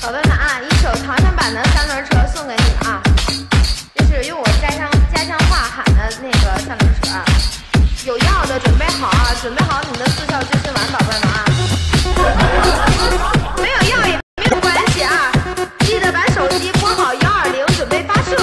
好的呢啊，一首唐山版的三轮车送给你们啊，这是用我家乡话喊的那个三轮车啊。有药的准备好啊，准备好你们的速效救心丸，宝贝们啊。没有药也没有关系啊，记得把手机拨好120，准备发射。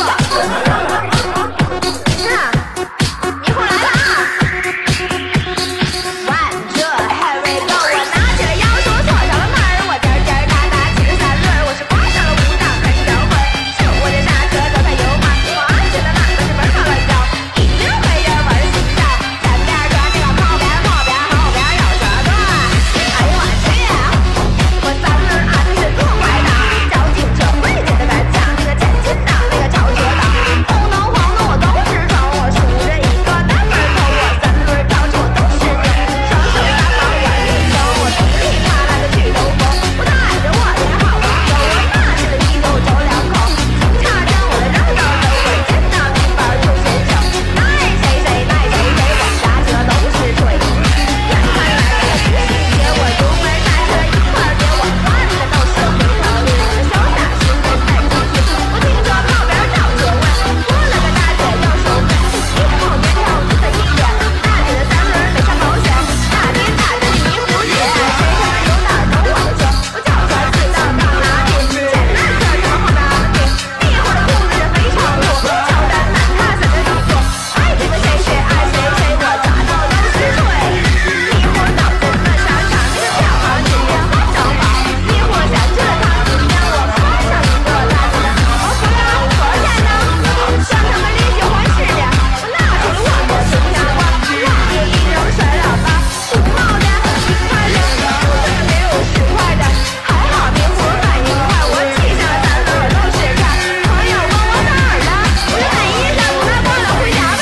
是啊，一会儿来了啊。One two here we go， 我拿起了腰手，锁上了门儿，我颠颠打打骑着三轮，我是挂上了5档开始摇魂，手握着刹车脚踩油门，我安全的哪个是门上了脚，一溜黑人玩心跳，前边转这个旁边后边绕车队，哎呦我去，我三轮啊真是多快档，交警车会觉得敢抢，那个前进档那个超车档，红灯黄灯我都是闯，我数着一个单门头，我三轮高处都是顶，双手大方玩运动，我从里爬来个巨头风，我带着我的好朋友，我拿起了一口走两口，从差将我的绕道走，我见到平板出先生，爱谁谁爱谁谁，我下车都是吹，眼看来了个巨细节，我出门带着一块儿给我看的都是回头率，我潇洒心人太出去，我听着旁边找车位，过了个大姐要收费，一后边跳子的一眼，大姐的三轮没上保险，大爹大着的迷糊姐，谁他妈有哪儿都往车，我脚下知道到哪里，前面车什么后面安定，迷糊的控制着非常路，乔丹难踏三着底座，爱这个谁谁爱谁谁，我抓到都是水，迷糊到进了商场，那个票行今天好上榜，迷糊下去了趟今天我碰上一个大姐的，我服了多少钱呢？让他们立即还视点，我拿出了我的金钱包，往里一扔甩喇叭，五毛的1块钱，我这儿没有10块的，还好迷糊反应快，我骑上了三轮我都是看，朋友问我哪儿的，我说哪一站不太过了回家吧。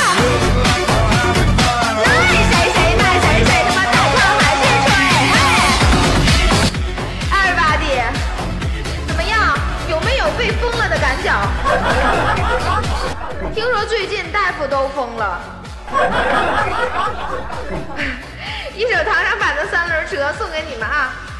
爱谁谁爱谁谁，他妈带枪还是吹，嘿，everybody，怎么样？有没有被封了的感觉？听说最近大夫都疯了。一首唐山版的三轮车送给你们啊！